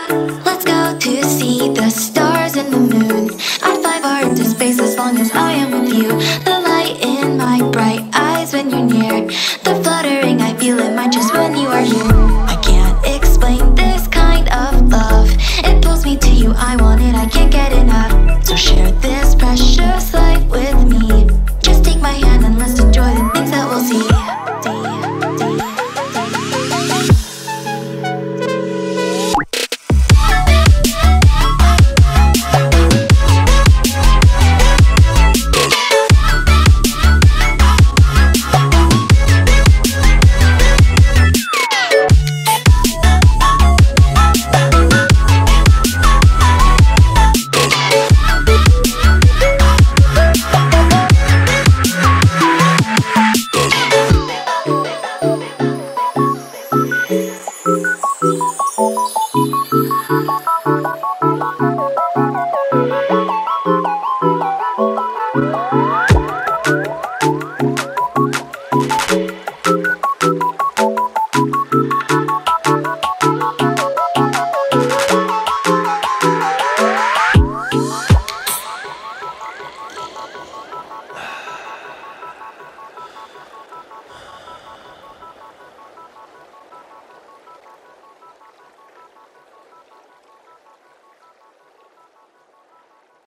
Let's go to see the stars and the moon. I'd fly far into space as long as I am with you. The light in my bright eyes when you're near, the fluttering I feel in my chest when you are here.